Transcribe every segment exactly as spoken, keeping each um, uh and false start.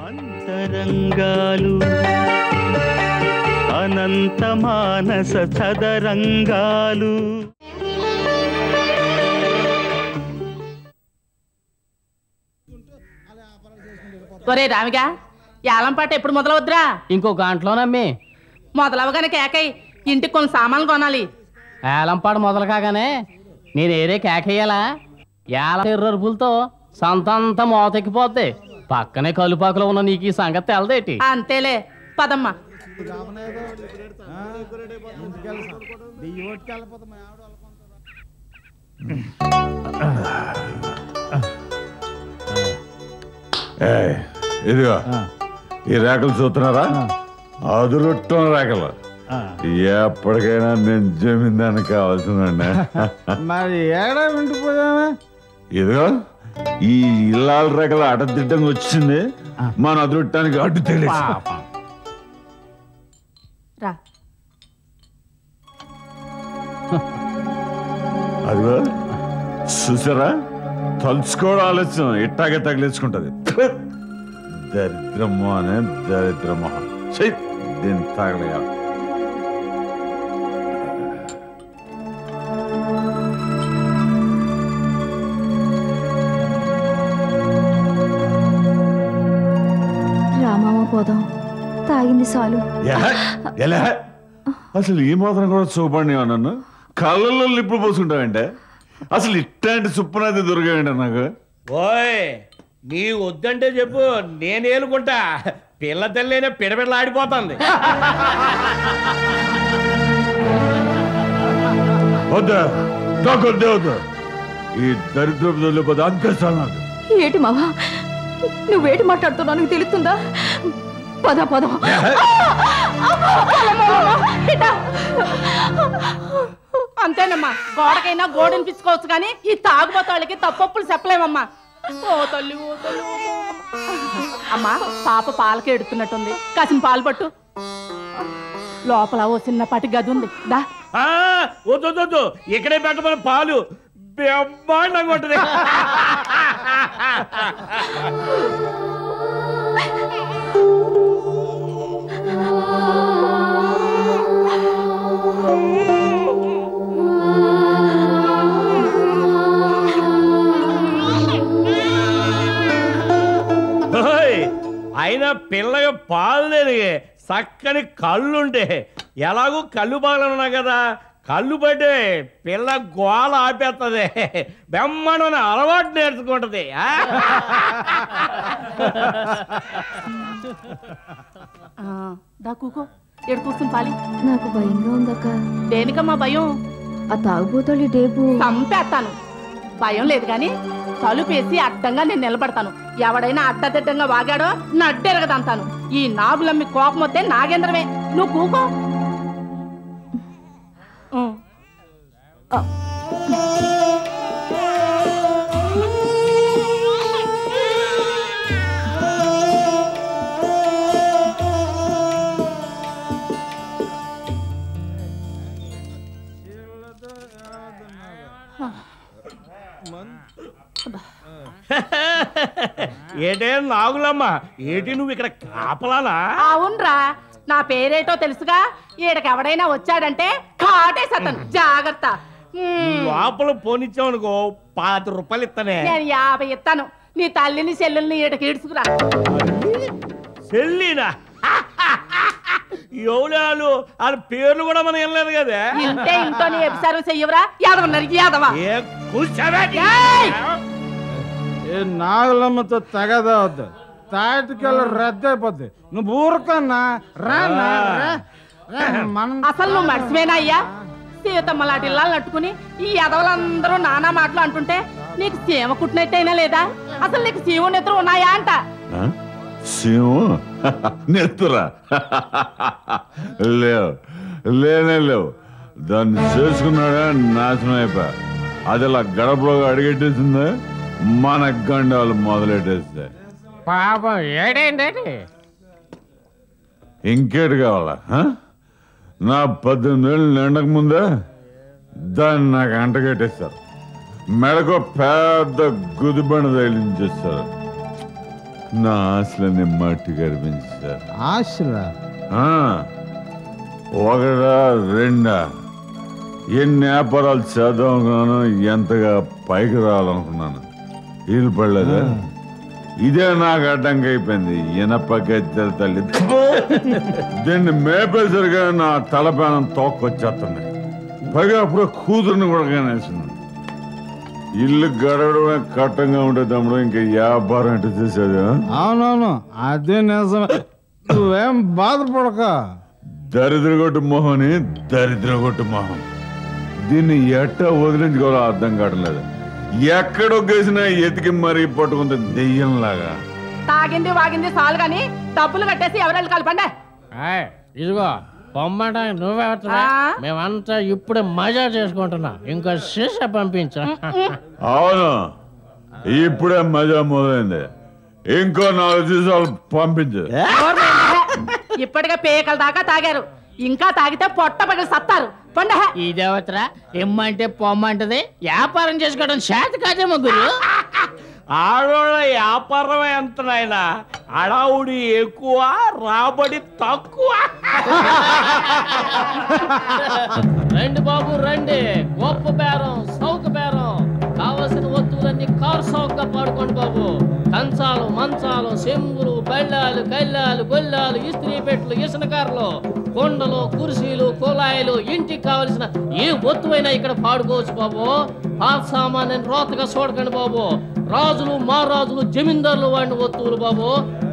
అంతరంగాలు అనంత మానస చదరంగాలు. ఒరే రామిగా, యాలంపాట ఎప్పుడు మొదలవుద్రా? ఇంకో గంటలోనమ్మి. మొదలవగానే కేకై ఇంటికి కొన్ని సామాన్లు కొనాలి. ఏలంపాట మొదలు కాగానే నేను ఏరే కేకేయాలా? ఏల ఎర్రరుపులతో సంతంతా మోతెక్కిపోద్ది. పక్కనే కలుపాకులో ఉన్న నీకు ఈ సంగతి తెలదేటి? అంతేలే, పదమ్మా. ఇదిగో ఈ రేఖలు చూస్తున్నారా? అదురుట్టం రేఖలు. ఎప్పటికైనా నేను జమీందాన్ని కావాల్సిందండి. మరి ఏడా వింటుపోయావా? ఇదిగో ఈ ఇల్లాల రేఖలు అడ్డదిడ్డంగా వచ్చింది, మన అదురుట్టానికి అడ్డు తెలియదు. అదిగో చూసారా, తలుచుకోవడం ఆలస్యం ఇట్టాగే తగిలించుకుంటది. దరిద్రమో అనే దరిద్రమో దీన్ని తగలగా. రామామ పోదాం, తాగింది చాలు. ఎలా అసలు ఈ మాత్రం కూడా చూపడినా నన్ను కళ్ళల్లో లిప్పుడు పోసుకుంటావంటే? అసలు ఇట్లాంటి సుప్పునది దొరికాయండి నాకు. ఓయ్ నీ వద్దంటే చెప్పు, నేను ఏలుకుంటా. పిల్ల తల్లినే పిడపిడలు ఆడిపోతుంది. వద్దా నాకు వద్దే వద్దు. ఈ దరిద్రపు తల్లిపోతే అంతే చాలు నాకు. ఏటి మావా, నువ్వేటి మాట్లాడుతున్నావు నీకు తెలుస్తుందా? పద పద. అంతేనమ్మా, గోడకైనా గోడనిపించుకోవచ్చు కానీ ఈ తాగుబోతు వాళ్ళకి తప్పప్పులు చెప్పలేమమ్మా. ఓ తల్లి ఓ తల్లి అమ్మా, పాప పాలకే ఎడుతున్నట్టుంది, కాసిన పాలు పట్టు. లోపల ఓ చిన్నపాటి గది ఉంది, దా. వద్దు, ఇక్కడే పెట్టమని పాలు బ్రహ్మాండంగా ఉంటుంది. అయినా పిల్లగా పాలు లేదు, చక్కని కళ్ళుంటే. ఎలాగూ కళ్ళు బాగాలన్నా కదా, కళ్ళు పట్టే పిల్ల గోల ఆపేస్తుంది. బెమ్మను అలవాటు నేర్చుకుంటది. దా కూకో, ఎడు కూర్చుని పాలి. నాకు భయంగా ఉందక్క. దేనికమ్మా భయం? ఆ తాగుబోతోళ్ళు డేపు చంపేస్తాను. భయం లేదు గాని తలుపేసి అడ్డంగా నేను నిలబడతాను. ఎవడైనా అడ్డదిడ్డంగా వాగాడో నడ్డెరగదంతాను. ఈ నాగులమ్మి కోపం వస్తే నాగేంద్రమే. నువ్వు కూకో. ఏటే నాగులమ్మ, ఏటి నువ్వు ఇక్కడ కాపలానా? అవునరా, నా పేరేటో తెలుసుగా. ఈడకి ఎవడైనా వచ్చాడంటే కాటేసతను, జాగ్రత్త. లోపల పోనిచ్చావనుకో పాతి రూపాయలు ఇస్తానే. నేను యాభై ఇస్తాను. నీ తల్లిని చెల్లెల్ని ఈడకి ఈడ్చుకురా. చెల్లినా? ఎవడాలు వాళ్ళ పేర్లు కూడా మనం వినలేదు కదా. ఇంటే ఇంట్లో నీ ఎపిసారం చెయ్యవరా యాదవన్నారు యాదవా. నాగులమ్మతో తగదా వద్దు, తాటికెళ్ళ రద్దయిపోద్ది. నువ్వు ఊరుకన్నా రా. అసలు నువ్వు మర్చిపోయినా అయ్యా? సీతమ్మ లాంటి ఇళ్ళని నట్టుకుని ఈ ఎదవలందరూ నానా మాటలు అంటుంటే నీకు సీమ కుట్టినట్టయినా లేదా? అసలు నీకు సీమ నెత్తురు ఉన్నాయా అంట. నెత్తురా? లేవు, లేనే లేవు. దాన్ని చేసుకున్నాడా నాశనం అయిపోయా. అది ఇలా గడపలో అడిగెట్టేసింది, మన గండాలు మొదలెట్టేస్తే. పాపం ఏడేంటి? ఇంకేటి కావాలా? నా పద్దెనిమిది ఏళ్ళు నిండక ముందే దాన్ని నాకు అంటగట్టేస్తారు. మెడకు పెద్ద గుదిబండ తగిలించేస్తారు. నా ఆశలన్నీ మట్టి కనిపించారు. ఆశలా? ఒకటా రెండా ఎన్ని వ్యాపారాలు చేద్దాం అనుకున్నాను, ఎంతగా పైకి రావాలనుకున్నాను, వీలు పడలేదా? ఇదే నాకు అడ్డంగా అయిపోయింది. ఇనప గద్దెల తల్లి దీన్ని మేపేసరిగా నా తలపానం తోక్కొచ్చేస్తుంది. పైగా అప్పుడు కూతురుని కూడా కనేసింది. ఇల్లు గడవడమే కట్టంగా ఉండే తమ్ముడు, ఇంకా వ్యాపారం అంటే చేసేది. అవునవును, అదే నిజమే. నువ్వేం బాధపడక. దరిద్రగొట్టు మొహని దరిద్రగొట్టు మొహం, దీన్ని ఎట్టా వదిలించుకోవాలో అర్థం కావట్లేదు. ఎక్కడొగ్గేసినా ఎతికి మరీ పట్టుకుంది దెయ్యంలాగా. తాగింది వాగింది చాలు గాని డబ్బులు కట్టేసి ఎవరెళ్ళు కలపండి. ఇదిగో పొమ్మంట నువ్వెవరా? మేమంతా ఇప్పుడు మజా చేసుకుంటున్నా. ఇంకో శిష పంపించా. అవును, ఇప్పుడే మజా మొదలైంది. ఇంకో నాలుగు సీసాలు పంపించు. ఇప్పటికే పేకల దాకా తాగారు, ఇంకా తాగితే పొట్ట పడి సత్తారు. పండ ఇదేవతరా ఎమ్మంటే పొమ్మంటది. వ్యాపారం చేసుకోవడం చేత కాదేమో గురు. ఆడోళ్ళ వ్యాపారమే ఎంత నాయన, అడావుడి ఎక్కువ, రాబడి తక్కువ. రండి బాబు రండి, గొప్ప బేరం, సౌక బేరం. కావలసిన వస్తువులన్నీ కారు సౌకగా పాడుకోండి బాబు. కంచాలు, మంచాలు, చెంబులు, బళ్ళాలు, కళ్ళాలు, గొల్లాలు, ఇస్త్రీ పెట్లు, ఇసనకారులు, కొండలు, కుర్చీలు, కుళాయిలు, ఇంటికి కావలసిన ఏ వస్తువైనా ఇక్కడ పాడుకోవచ్చు బాబు. పాత సామాన్ రోతగా చూడకండి బాబు. రాజులు, మహారాజులు, జమీందారులు వాడిన వస్తువులు బాబు.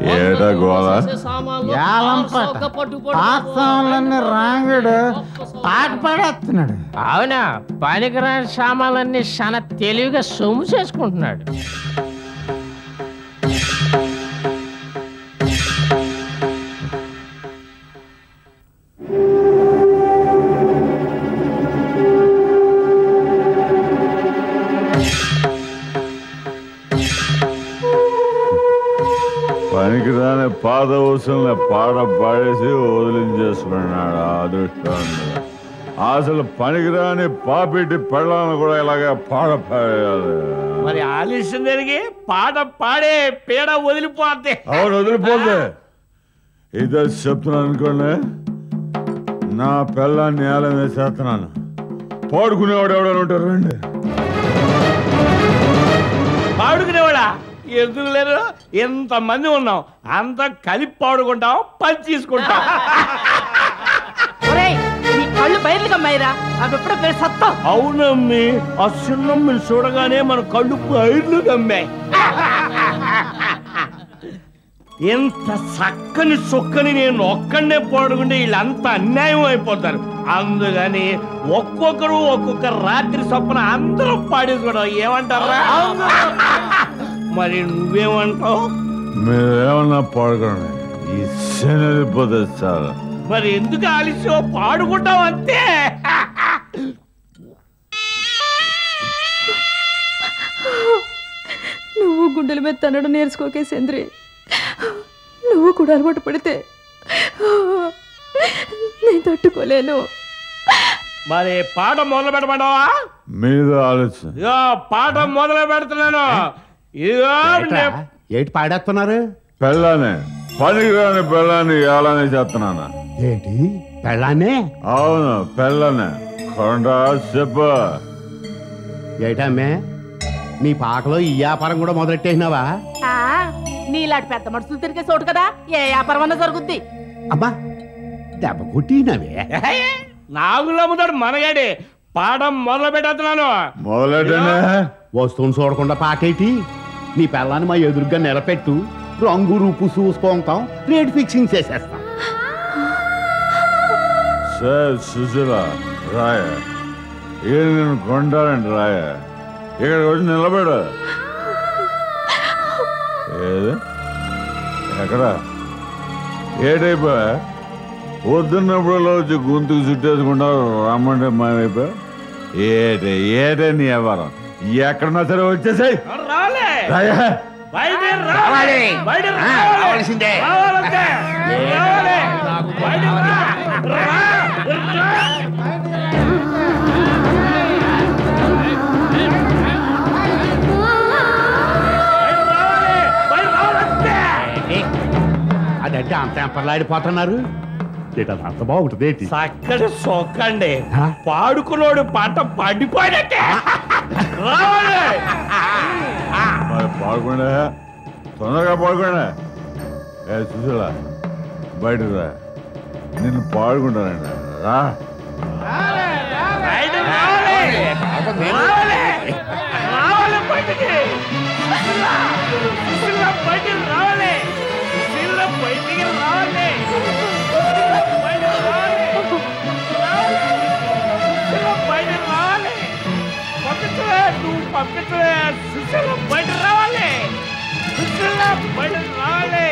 రాంగడు పాట పాడేస్తున్నాడు. అవునా, పనికిరాని సామాన్లన్నీ చాలా తెలివిగా సొమ్ము చేసుకుంటున్నాడు. పనికిరాని పాద వస్తువుల పాట పాడేసి వదిలించేసుకున్నాడు అదృష్టాన్ని. అసలు పనికిరాని పాపిటి పెళ్ళాలను కూడా ఇలాగే పాట పాడేయాలి. మరి ఆలస్యం జరిగి పాట పాడే పీడ వదిలిపోతే. అవును, వదిలిపోతే. ఇదే చెప్తున్నాను అనుకోండి, నా పెళ్ళాన్ని నేల వేసేస్తున్నాను. పాడుకునేవాడు ఎవడని ఉంటారు రండి. పాడుకునేవాడా? ఎందుకు లేరు, ఎంతమంది ఉన్నాం, అంత కలిపి పాడుకుంటాం, పని తీసుకుంటాం. కళ్ళు బయలు కమ్మాయిరా, అవి ఎప్పుడు పేరు సత్తా. అవునమ్మి, ఆ చిన్నమ్మని చూడగానే మన కళ్ళు బయలు కమ్మాయి. ఎంత చక్కని చొక్కని నేను ఒక్కడనే పాడుకుంటే వీళ్ళంతా అన్యాయం అయిపోతారు. అందుకని ఒక్కొక్కరు ఒక్కొక్క రాత్రి చొప్పున అందరూ పాడేసుకోవడం. ఏమంటారా? మరి నువ్వేమంటావు? మీరేమన్నా పాడుకోండి, ఈ శని పోతే చాలా. మరి ఎందుకు ఆలస్యం, పాడుకుంటావు అంతే. నువ్వు గుండెల మీద తనడం నేర్చుకోకే చంద్రి. నువ్వు కూడా అలవాటు పడితే నేను తట్టుకోలేను. మరి పాట మొదలు పెట్టమంటావా? మీద ఆలోచన. ఇగో పాట మొదలు పెడుతున్నాను. ఇదిగో ఏంటి పాడేస్తున్నారు? పెళ్ళానే, పనికిరాని పెళ్ళాన్ని ఎలానే చేస్తున్నాను. ఏంటి పెళ్ళాన్నే? అవును, పెళ్ళానే. కొండ చెప్ప. ఏటమ్మే, నీ పాకలో ఈ వ్యాపారం కూడా మొదలెట్టేసినావా? నీలాంటి పెద్ద మనుషులు తిరిగే చోటు కదా, ఏ వ్యాపారం అన్నా జరుగుద్ది. అబ్బా, దెబ్బ కొట్టినవే. నాగులు అమ్ముతాడు మనగాడి. పాట మొదలు పెట్టేస్తున్నాను. మొదలెట్టనే. వస్తువుని చూడకుండా పాకేటి? నీ పెళ్ళాన్ని మా ఎదురుగా నిలబెట్టు, రంగు రూపు చూసుకుంటాం, రేట్ ఫిక్సింగ్ చేసేస్తాం. సార్ సుశీల రాయ, ఇక నేను కొంటానండి రాయ. ఇక్కడికి వచ్చి నిలబడు. ఏది ఎక్కడ ఏటైపోయా? వద్దున్నప్పుడు వచ్చి గొంతుకు చుట్టేసుకుంటారు, రమ్మంటే మామైపోయా. ఏటే ఏటే నీ వ్యవహారం. ఎక్కడన్నా సరే వచ్చేసాయి. రావాల్సిందే. మధ్య అంత ఎంపర్లాడిపోతున్నారు అంత బాగుంటుంది ఏంటి చక్కటి సొక్కండి పాడుకున్నాడు పంట పండిపోయినట్టే రావాలి మరి పాడుకుండా తొందరగా పాడుకుండా ఏ చూసాలా బయటకు రా నిన్ను పాడుకుంటానండి రా బయట రావాలి రావాలి రావాలి బయటికి సుశీల బయటికి రావాలి సుశీల బయటికి రావాలి బయటికి రావాలి సుశీల బయటికి రావాలి పంపించలే నువ్వు పంపించలే సుశీల బయటికి రావాలి సుశీల బయటికి రావాలి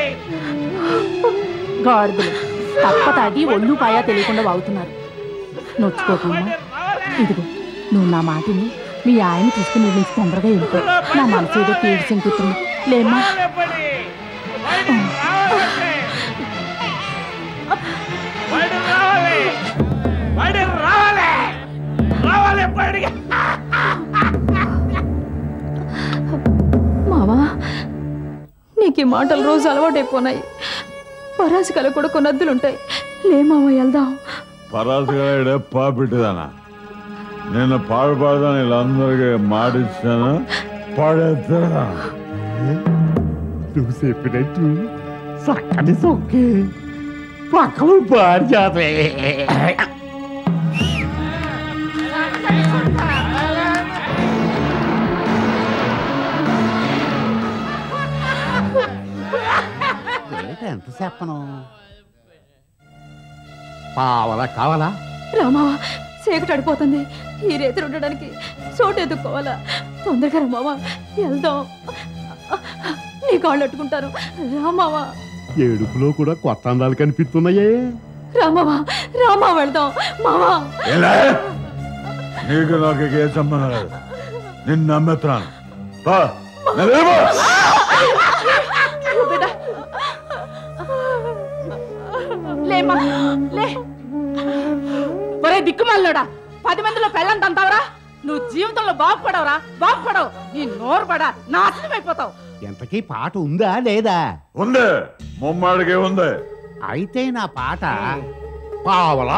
గాడిదలు తప్ప తాగి ఒళ్ళు పాయా తెలియకుండా వాగుతున్నారు. నొచ్చుకోకమ్మా. ఇదిగో నువ్వు నా మాటిని మీ ఆయన తీసుకుని నుంచి తొందరగా వెళ్ళిపో. నా మనసు ఏదో పీడి చెంకుతుంది లేమ్మా. మావా నీకు ఈ మాటలు రోజు అలవాటైపోయినాయి. పరాసికలు కూడా కొన్ని అద్దులుంటాయి. లే మావ వెళ్దాం. పరాసుగా పాపిట్టుదానా నేను పాడు పాడదాను వీళ్ళందరికీ మాటిచ్చాను పాడేస్తా నువ్వు చెప్పినట్టు చక్కటి సొక్కే పక్కలు పాడు చేతే ఎంత చెప్పను పావలా కావాలా రామావా చీకటి అడిపోతుంది. ఈ రేతులు ఉండడానికి చోటు ఎదుక్కోవాలా. తొందరగా రామావా వెళ్దాం. నీ కాళ్ళు అట్టుకుంటారు రామావా. ఏడుపులో కూడా కొత్త అందాలు కనిపిస్తున్నాయే. రామావా రామా వెళ్దాం మావా. నీకు నాకు ఏ సంబంధం లేదు. నిన్ను నమ్మెత్తాను లేమ్మా లే. ఒరే దిక్కుమాలడా పది మందిలో పెళ్ళంత అంటావరా. నువ్వు జీవితంలో బాగుపడవరా బాగుపడవు. నీ నోరు పడా నాశనం అయిపోతావు. ఎంతకీ పాట ఉందా లేదా? ఉంది ముమ్మాడికి ఉంది. అయితే నా పాట పావలా.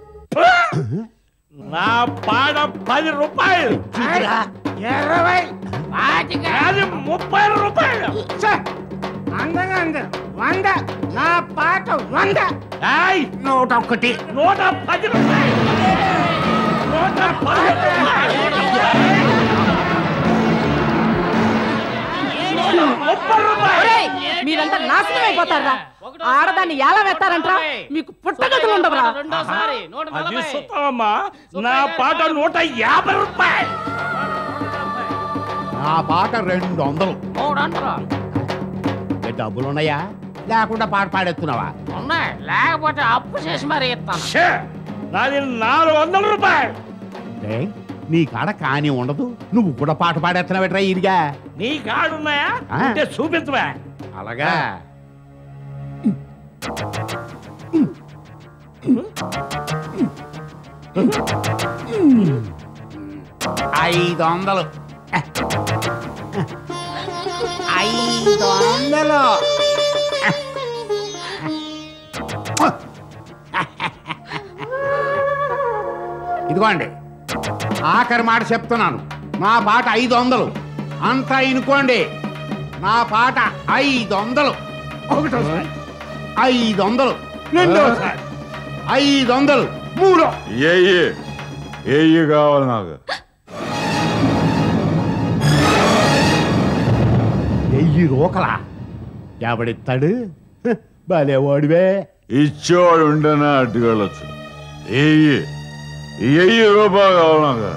నా పాట పది రూపాయలు ఇరవై ముప్పై రూపాయలు అందంగా అంద వంద నా పాట వంద నూట ఒక్కటి నూట పది రూపాయలు నూట పది ముప్పై రూపాయలు. మీరంతా నాశనం అయిపోతారా. ఆడదాన్ని ఎలా వేస్తారంటరా. మీకు పుట్టగతులు ఉండవరా. అది సుత్తమమ్మా నా పాట నూట యాభై రూపాయలు. నా పాట రెండు వందలు. డబ్బులు ఉన్నాయా లేకుండా పాట పాడేస్తున్నావా? ఉన్నాయి లేకపోతే అప్పు చేసి మరి ఇస్తాను. నాది నాలుగు వందల రూపాయలు. నీ కాడ కానీ ఉండదు నువ్వు కూడా పాట పాడేస్తున్నావేట్రా ఇదిగా. నీ కాడున్నాయా అంటే చూపించవా? అలాగా ఐదు వందలు ఐదు వందలు ఇదిగోండి ఆఖరి మాట చెప్తున్నాను. నా పాట ఐదు వందలు అంతా ఇనుకోండి. నా పాట ఐదు వందలు. ఒకటోసారి ఐదు వందలు. రెండోసారి ఐదు వందలు. మూడో ఏయ్యి ఏయ్యి కావాలి నాకు. వెయ్యి రూకలా ఎవడిస్తాడు? భలేవాడివే. ఇచ్చేవాడు ఉంటేనే అట్టుకెళ్ళొచ్చు. ఏయ్యి వెయ్యి రూపాయలు కావాలి నాకు.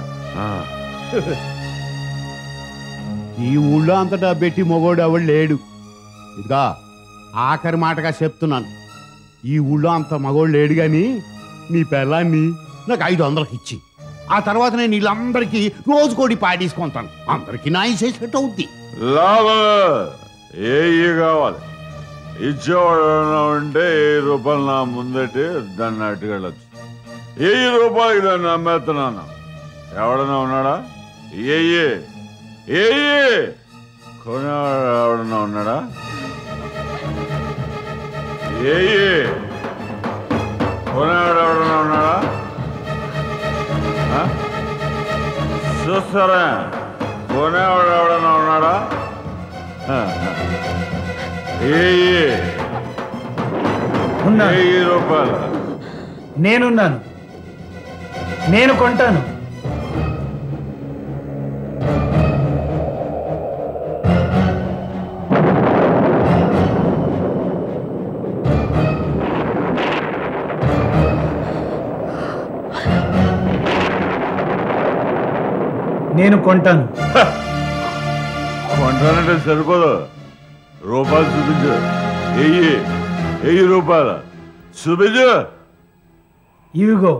ఈ ఊళ్ళో అంత డబ్బెట్టి మొగోడు ఎవడు లేడు. ఇదిగా ఆఖరి మాటగా చెప్తున్నాను. ఈ ఊళ్ళో అంత మగోడు లేడు కానీ నీ పిల్లాన్ని నాకు ఐదు వందలకి ఇచ్చి ఆ తర్వాత నేను వీళ్ళందరికీ రోజు కోడి పాడేసుకుంటాను. అందరికీ నాయి చేసేట్టు అవుద్ది. లాభం ఏయ్యి కావాలి. ఇచ్చేవాడు ఉంటే వెయ్యి రూపాయలు నా ముందటి దాన్ని అట్టుకెళ్ళొచ్చు. వెయ్యి రూపాయలకి దాన్ని అమ్మేస్తున్నాను. ఎవడన్నా ఉన్నాడా? ఏయ్యి ఏయ్యి కొనేవాడు ఎవడన్నా ఉన్నాడా? ఏ కొనేవాడు ఎవడన్నా ఉన్నాడా? చూస్తారా కొనేవాడు ఎవడన్నా ఉన్నాడా? వెయ్యి రూపాయలు నేనున్నాను, నేను కొంటాను. నేను కొంటాను. కొంటానంటే సరిపోదు, రూపాయలు చూపించు. వెయ్యి వెయ్యి రూపాయలు చూపించు. ఇవిగో.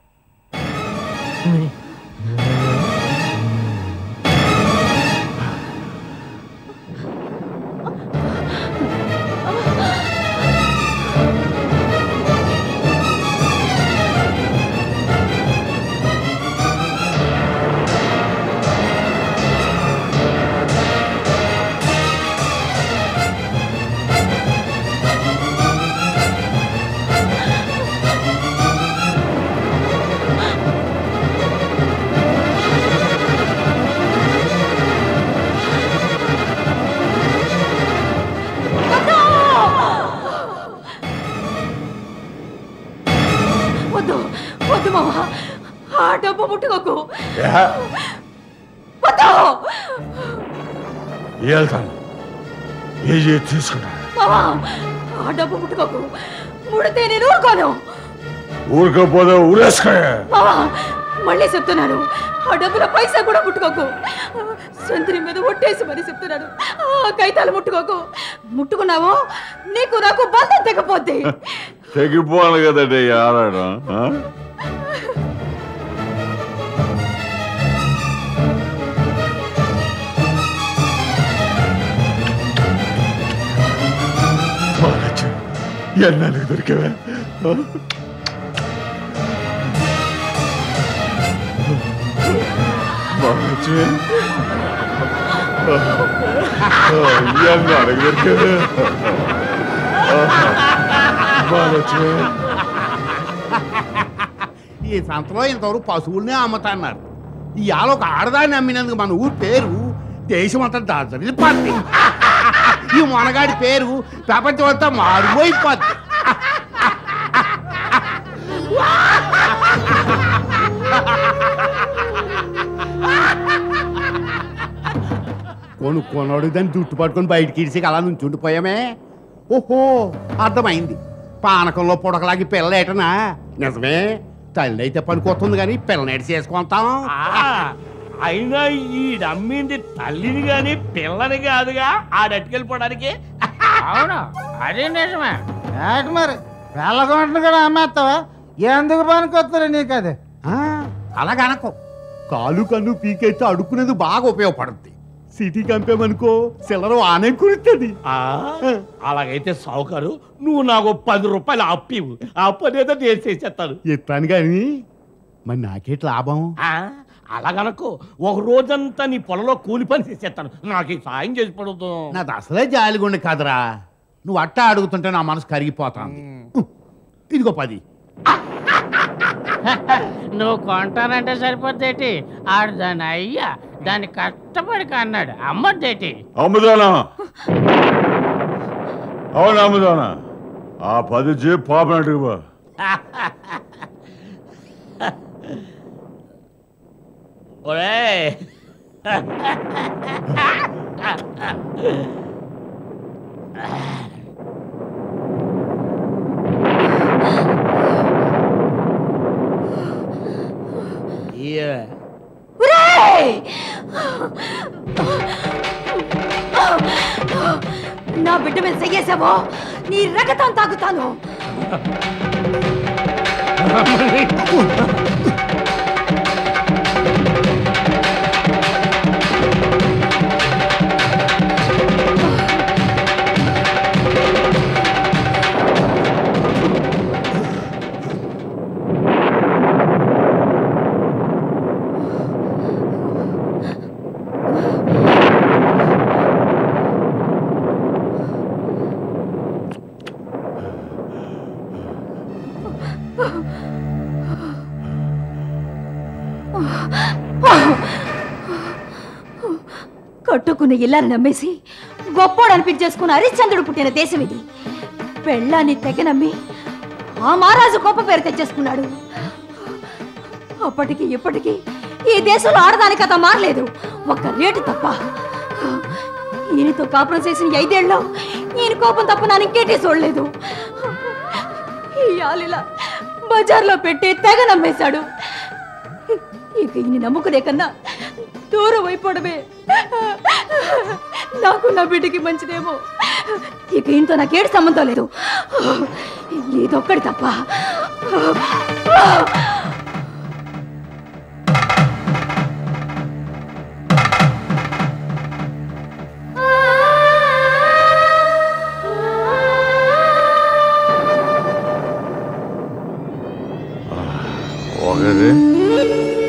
వద్దు వద్దు మావా, ఆ డబ్బు ముట్టుకోకు. వెళ్తాను, ఏ తీసుకున్నా. మావా, ఆ డబ్బు ముట్టుకోకు. ముడితే నేను ఊరుకోను. ఊరుకోపోతే ఊరేసుకో. మావా, మళ్ళీ చెప్తున్నాను, ఆ డబ్బుల పైసా కూడా ముట్టుకోకు. సంత్రి మీద ఒట్టేసి మరి చెప్తున్నాను, ఆ కైతాలు ముట్టుకోకు. ముట్టుకున్నావు నీకు నాకు బంధం తెగపోద్ది. తెగిపోవాలి కదండి ఆడడం. ఎన్నాళ్ళకి దొరికేవా? మహాలక్ష్మి ఎన్నాళ్ళకి దొరికేవా? మహాలక్ష్మి ఈ సంతలో ఇంతవరకు పశువుల్ని అమ్ముతున్నారు. ఇవాళ ఒక ఆడదాన్ని అమ్మినందుకు మన ఊరి పేరు దేశం అంతా దాచరిల్లిపోద్ది. ఈ మొనగాడి పేరు ప్రపంచం అంతా మారిపోయిపోద్ది. కొనుక్కోనోడు దాన్ని జుట్టు పట్టుకొని బయటికి ఇడిసి అలా నుంచి ఉండిపోయామే. ఓహో, అర్థమైంది. పానకంలో పుడకలాగి పిల్ల ఏటనా? నిజమే, తల్లి అయితే పనికొస్తుంది కానీ పిల్లనేటి చేసుకుంటాం. అయినా ఈ నమ్మింది తల్లిని గాని పిల్లని కాదుగా ఆడట్టుకెళ్ళిపోవడానికి. అవును, అదే నిజమే. మరి పిల్లగొంటను కూడా అమ్మేస్తావా? ఎందుకు పనికొస్తారు నీకు అది? అలాగనకో, కాలు కన్ను పీకెత్తి అడుక్కునేది బాగా ఉపయోగపడుద్ది. సిటీ కంపేమనుకో చిల్లర ఆనే కురుతుంది. అలాగైతే సావుకారు, నువ్వు నాకు పది రూపాయలు అప్పివు. ఆ పని ఏదో నేను చేసేస్తాను. ఎత్తాను కానీ మరి నాకేటి లాభం? అలాగనుకో, ఒక రోజంతా నీ పొలంలో కూలి పని చేసేస్తాను. నాకు ఈ సాయం చేసి పడుతు. నాది అసలే జాలిగుండి కదరా. నువ్వు అట్టా అడుగుతుంటే నా మనసు కరిగిపోతాను. ఇదిగో పది. నువ్వు కొంటానంటే సరిపోద్దేటి? ఆడు దాని అయ్యా దాన్ని కష్టపడి అన్నాడు, అమ్మద్దేటి? అమ్ముదానా? అవును అమ్ముదానా. ఆ పది చే పాపనట్టుగా ఒరే నా బిడ్డ మీద చెయ్యేసావో నీ రగతం తాగుతాను. కట్టుకున్న ఇల్లాన్ని నమ్మేసి గొప్పోడు అనిపించేసుకున్న హరిశ్చంద్రుడు పుట్టిన దేశం ఇది. పెళ్ళాన్ని తెగ నమ్మి ఆ మహారాజు గొప్ప పేరు తెచ్చేసుకున్నాడు. అప్పటికి ఇప్పటికీ ఈ దేశంలో ఆడదాని కథ మారలేదు, ఒక్క రేటు తప్ప. ఈయనతో కాపురం చేసిన ఐదేళ్ళలో ఈయన కోపం తప్ప ನಾನು ఇంకేటీ చూడలేదు. ఈ ఆలిలా బజార్లో పెట్టి తెగ నమ్మేశాడు. ఇక ఈయన నమ్ముకునే కన్నా దూరం అయిపోవడమే నాకు నా బిడ్డకి మంచిదేమో. ఇక ఈయనతో నాకేడు సంబంధం లేదు, ఇదొక్కడి తప్ప. ఒకటి